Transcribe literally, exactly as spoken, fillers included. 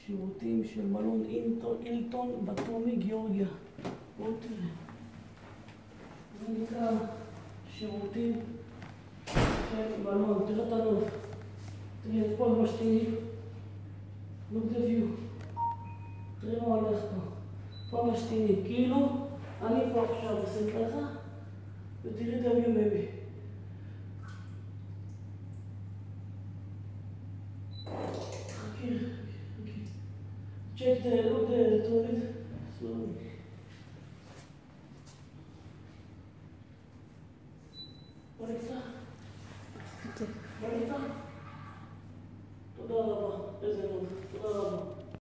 שירותים של מלון אילטון בטומי, גיאורגיה. בואו תראה. זה נקרא שירותים של מלון. תראה את הנוף. תראה, פה המשתינים. look the view. תראה מה הולך פה. פה המשתינים. כאילו, אני פה עכשיו עושה ככה, ותראי את ה-view baby. חכי, חכי. check the, look the toilet. slowly.